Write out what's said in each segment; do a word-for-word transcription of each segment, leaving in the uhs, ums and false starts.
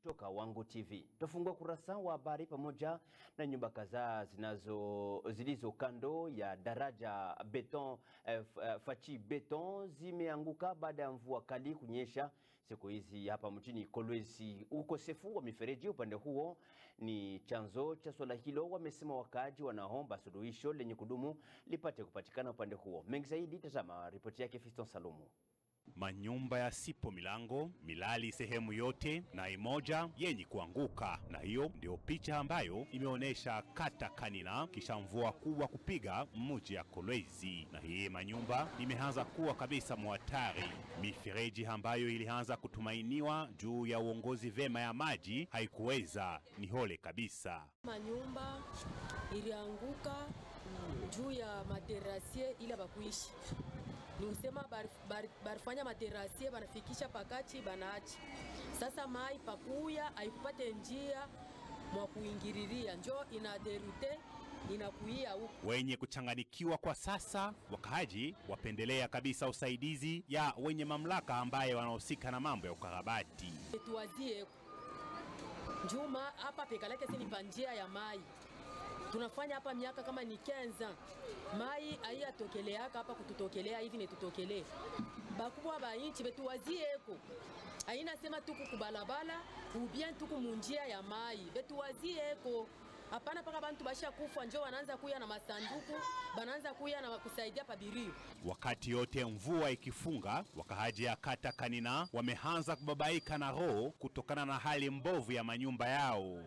Toka Wangu T V. Tufungua kurasa wa habari pamoja na nyumba kadhaa zinazo zilizo kando ya daraja beton eh, fachi beton zimeanguka baada ya mvua kali kunyesha siku hizi hapa mjini Kolwezi. Ukosefu wa mifereji upande huo ni chanzo cha swala hilo, wamesema wakaaji wanaomba suluhisho lenye kudumu lipate kupatikana upande huo. Mengi zaidi tazama ripoti yake Fiston Salumu. Manyumba yasipo milango, milali sehemu yote na imoja yenye kuanguka, na hiyo ndio picha ambayo imeonesha kata Kanina kisha mvua kubwa kupiga mji ya Kolwezi, na hii manyumba imeanza kuwa kabisa muhatari. Mifereji ambayo ilianza kutumainiwa juu ya uongozi vema ya maji haikuweza, ni hole kabisa. Manyumba ilianguka juu ya materasie ila bakuishi. Ni usema barifanya bar, bar materasie banafikisha pakachi banaachi. Sasa mai pakuya haikupate njia mwa kuingiriria, njo inaderute inakuia huko. Wenye kuchanganikiwa kwa sasa, wakaaji wapendelea kabisa usaidizi ya wenye mamlaka ambaye wanahusika na mambo ya ukarabati. Tuwazie njuma hapa pekalake sini panjia ya mai. Tunafanya hapa miaka kama ni kenza. Mai aiya tokelea hapa kututokelea hivi ne tutokelee. Bakubwa ba inchi betu wazieko. Aina sema tuku kubalabala ou bien tuku munjia ya mai. Betu wazieko. Hapana paka bantu basha kufa njo wanaanza kuya na masanduku, banaanza kuya na kusaidia pabirio. Wakati yote mvua ikifunga, wakahaji ya kata Kanina wameanza kubabaika na roho kutokana na hali mbovu ya manyumba yao.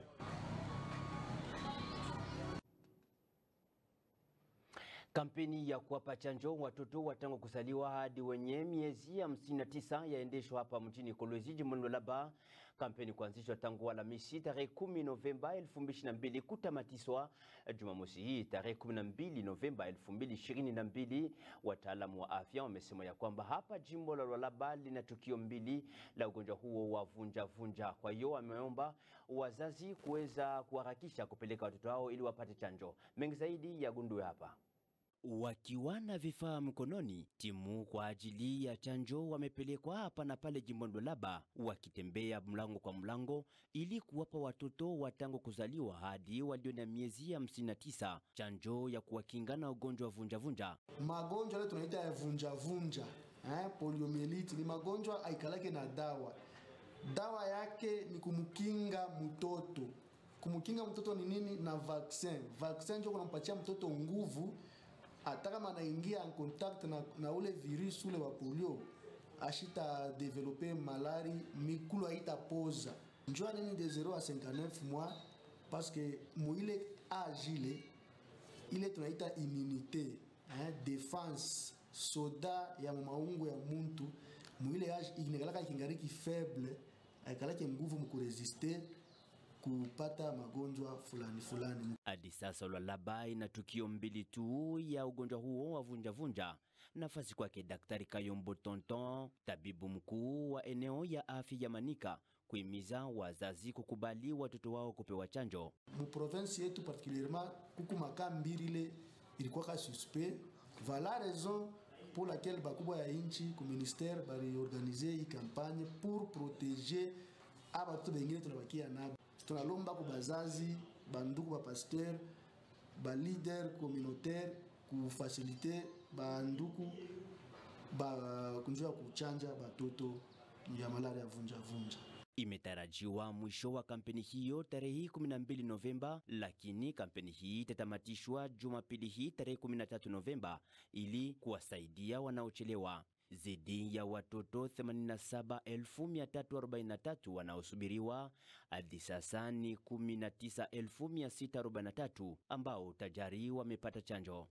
Kampeni ya kuwapa chanjo watoto watangu kuzaliwa hadi wenye miezi hamsini na tisa yaendeshwa hapa mjini Kolwezi, jimboni Lualaba. Kampeni kuanzishwa tangu Alhamisi tarehe kumi Novemba elfu mbili ishirini na mbili kutamatiswa Jumamosi hii tarehe kumi na mbili Novemba elfu mbili ishirini na mbili. Wataalamu wa afya wamesema ya kwamba hapa jimbo la Lualaba lina tukio mbili la ugonjwa huo wa vunja vunja. Kwa hiyo wameomba wazazi kuweza kuharakisha kupeleka watoto hao ili wapate chanjo. Mengi zaidi ya gundue hapa. Wakiwa na vifaa mkononi, timu kwa ajili ya chanjo wamepelekwa hapa na pale jimboni Lualaba, wakitembea mlango kwa mlango ili kuwapa watoto watangu kuzaliwa hadi walio na miezi hamsini na tisa chanjo ya kuwakinga na ugonjwa wa vunja vunja. Magonjwa ile tunaita ya vunja vunja, eh, poliomyelitis ni magonjwa haikalake na dawa. Dawa yake ni kumkinga mtoto. Kumkinga mtoto ni nini? Na vaccine. Vaccine ndio kunampatia mtoto nguvu. Hata kama anaingia en contact na, na ule virus ule wa polio, ashita developer malari, mikulu haitapoza. Njua nini de zero à cinquante-neuf mois, parce que muile agile, ile tunaita immunité, hein, défense, soda ya maungo ya muntu, muile age inekalaka kingariki faible, aikalake nguvu mkuresiste kupata magonjwa fulani fulani. Hadi sasa Lualaba ina tukio mbili tu ya ugonjwa huo wa vunja vunja. Nafasi kwake Daktari Kayombo Tonton, tabibu mkuu wa eneo ya afya ya Manika, kuhimiza wazazi kukubali watoto wao kupewa chanjo. Mu province yetu particulièrement kuku maka mbili ile ilikuwa ka suspect. Voilà raison pour laquelle bakubwa ya inchi ku ministère bari organiser une campagne pour protéger abatu bengine tunabakia nabo. Tunalomba ku bazazi, banduku ba pasteur, ba leader communautaire ku faciliter banduku ba kunjua kuchanja batoto ya malaria ya vunja vunja. Imetarajiwa mwisho wa kampeni hiyo tarehe kumi na mbili Novemba, lakini kampeni hii itatamatishwa Jumapili hii tarehe kumi na tatu Novemba ili kuwasaidia wanaochelewa. Zidi ya watoto themanini na saba elfu mia tatu arobaini na tatu wanaosubiriwa hadi sasa ni kumi na tisa elfu mia sita arobaini na tatu ambao tayari wamepata chanjo.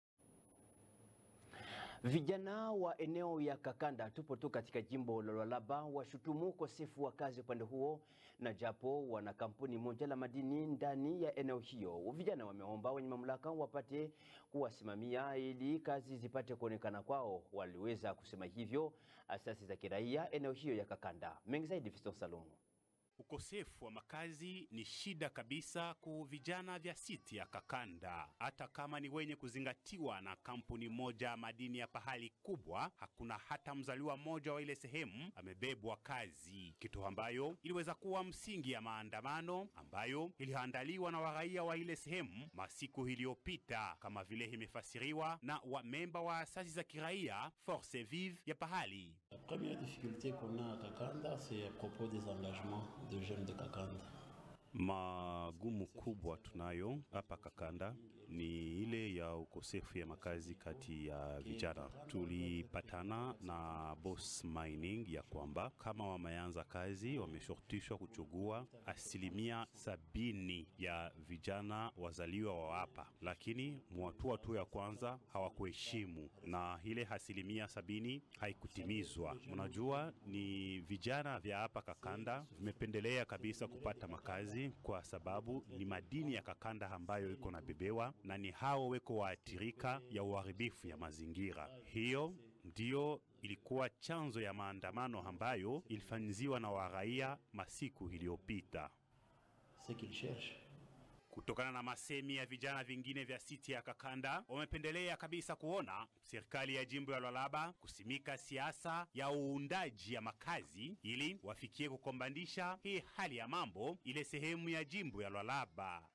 Vijana wa eneo ya Kakanda tupo tu katika jimbo la Lualaba washutumu ukosefu wa kazi upande huo, na japo wana kampuni moja la madini ndani ya eneo hiyo. Vijana wameomba wenye mamlaka wapate kuwasimamia ili kazi zipate kuonekana kwao. Waliweza kusema hivyo asasi za kiraia eneo hiyo ya Kakanda. Mengi zaidi Fiston Salumu. Ukosefu wa makazi ni shida kabisa ku vijana vya siti ya Kakanda. Hata kama ni wenye kuzingatiwa na kampuni moja madini ya pahali kubwa, hakuna hata mzaliwa mmoja wa ile sehemu amebebwa kazi, kitu ambayo iliweza kuwa msingi ya maandamano ambayo iliandaliwa na waraia wa ile sehemu masiku iliyopita, kama vile imefasiriwa na wamemba wa asasi za kiraia Force Vive ya pahali. La première difficulté qu'on a à Kakanda, c'est à propos des engagements de jeunes de Kakanda. Magumu kubwa tunayo hapa Kakanda ni ile ya ukosefu ya makazi kati ya vijana. Tulipatana na Boss Mining ya kwamba kama wameanza kazi wameshurutishwa kuchugua asilimia sabini ya vijana wazaliwa wa hapa, lakini mwatua tu ya kwanza hawakuheshimu na ile asilimia sabini haikutimizwa. Mnajua ni vijana vya hapa Kakanda vimependelea kabisa kupata makazi kwa sababu ni madini ya Kakanda ambayo iko na bebewa na ni hao weko waathirika ya uharibifu ya mazingira. Hiyo ndio ilikuwa chanzo ya maandamano ambayo ilifanyiwa na waraia masiku iliyopita. Ce qu'ils cherchent. Kutokana na masemi ya vijana vingine vya siti ya Kakanda, wamependelea kabisa kuona serikali ya jimbo ya Lualaba kusimika siasa ya uundaji ya makazi ili wafikie kukombandisha hii hali ya mambo ile sehemu ya jimbo ya Lualaba.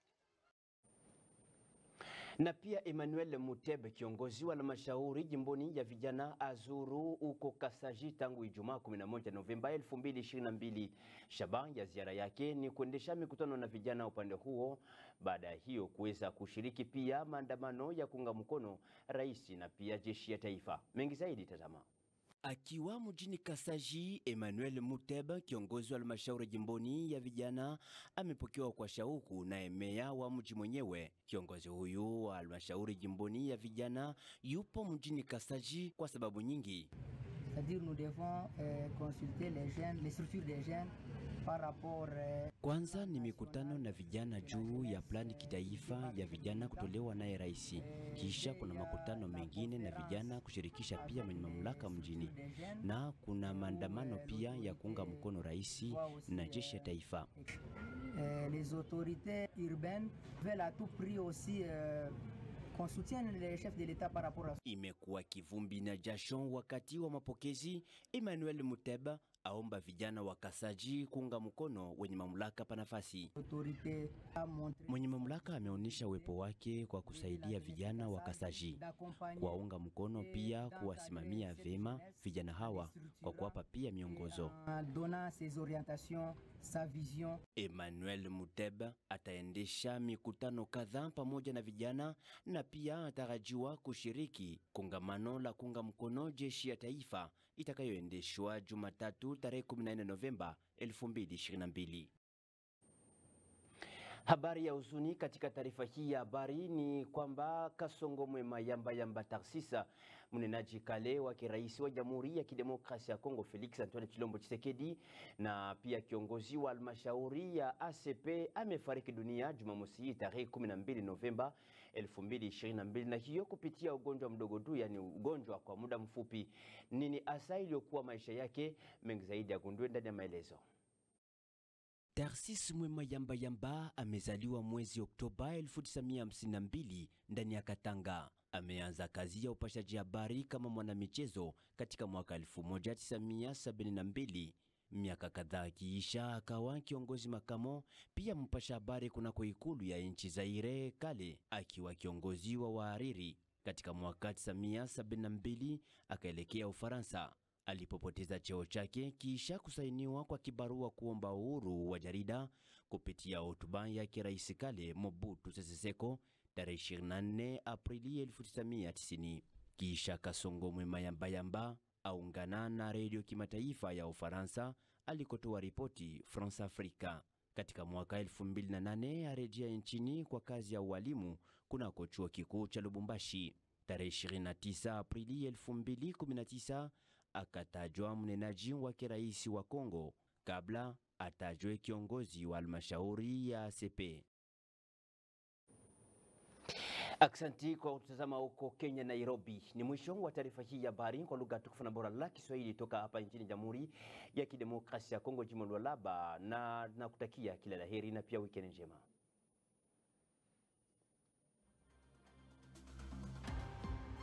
Na pia Emmanuel Mutebe, kiongozi wa halmashauri jimboni ya vijana, azuru uko Kasaji tangu Ijumaa kumi na moja Novemba elfu mbili ishirini na mbili. Shabaha ya ziara yake ni kuendesha mikutano na vijana upande huo, baada ya hiyo kuweza kushiriki pia maandamano ya kuunga mkono rais na pia jeshi ya taifa. Mengi zaidi tazama. Akiwa mjini Kasaji, Emmanuel Mutebe, kiongozi wa halmashauri jimboni ya vijana, amepokewa kwa shauku na meya wa mji mwenyewe. Kiongozi huyu wa halmashauri jimboni ya vijana yupo mjini Kasaji kwa sababu nyingi. C'est-à-dire nous devons euh, consulter les jeunes, les structures des jeunes par rapport euh... Kwanza ni mikutano na vijana juu ya plani kitaifa ya vijana kutolewa naye rais. Kisha kuna makutano mengine na vijana kushirikisha pia mwenye mamlaka mjini. Na kuna maandamano pia ya kuunga mkono rais na jeshi ya taifa. Euh, les autorités urbaines veulent à tout prix aussi euh... qu'on soutienne les chefs de l'État par rapport à... Imekuwa kivumbi na jasho wakati wa mapokezi. Emmanuel Mutebe aomba vijana wa Kasaji kuunga mkono wenye mamlaka pa nafasi. Mwenye mamlaka ameonyesha uwepo wake kwa kusaidia vijana wa Kasaji, kuwaunga mkono pia kuwasimamia vema vijana hawa kwa kuwapa pia miongozo. Emmanuel Mutebe ataendesha mikutano kadhaa pamoja na vijana na pia atarajiwa kushiriki kongamano la kuunga mkono jeshi ya taifa itakayoendeshwa Jumatatu tarehe kumi na nne Novemba elfu mbili ishirini na mbili. Habari ya huzuni katika taarifa hii ya habari ni kwamba Kasongo Mwema Yamba Yamba Tarsisa, mnenaji kale wa kirais wa Jamhuri ya Kidemokrasia ya Kongo Felix Antoine Tshilombo Tshisekedi na pia kiongozi wa halmashauri ya A C P amefariki dunia Jumamosi tarehe kumi na mbili Novemba elfu mbili ishirini na mbili, na hiyo kupitia ugonjwa mdogo tu, yani ugonjwa kwa muda mfupi. Nini asa iliyokuwa maisha yake? Mengi zaidi ya gundue ndani ya maelezo. Tarsis Mwema Yamba Yamba amezaliwa mwezi Oktoba elfu tisa mia hamsini na mbili ndani ya Katanga. Ameanza kazi ya upashaji habari kama mwanamichezo katika mwaka elfu moja tisa mia sabini na mbili. Miaka kadhaa kiisha akawa kiongozi makamo pia mpasha habari kunako ikulu ya nchi Zaire kale, akiwa kiongozi wa wahariri. Katika mwaka tisa mia sabini na mbili akaelekea Ufaransa alipopoteza cheo chake kisha kusainiwa kwa kibarua kuomba uhuru wa jarida kupitia hotuba yake rais kale Mobutu Sese Seko tarehe ishirini na nne Aprili elfu tisa mia tisini. Kisha Kasongo Mwema Yamba Yamba aungana na redio kimataifa ya Ufaransa alikotoa ripoti France Africa. Katika mwaka elfu mbili na nane arejea nchini kwa kazi ya ualimu kunako chuo kikuu cha Lubumbashi. Tarehe ishirini na tisa Aprili elfu mbili kumi na tisa akatajwa mnenaji wa rais wa Kongo kabla atajwe kiongozi wa halmashauri ya A C P. Aksanti kwa kutazama huko Kenya, Nairobi. Ni mwisho wa taarifa hii ya habari kwa lugha tukufu na bora la Kiswahili toka hapa nchini Jamhuri ya Kidemokrasia ya Kongo, jimbo la Lualaba, na nakutakia kila laheri na pia weekend njema.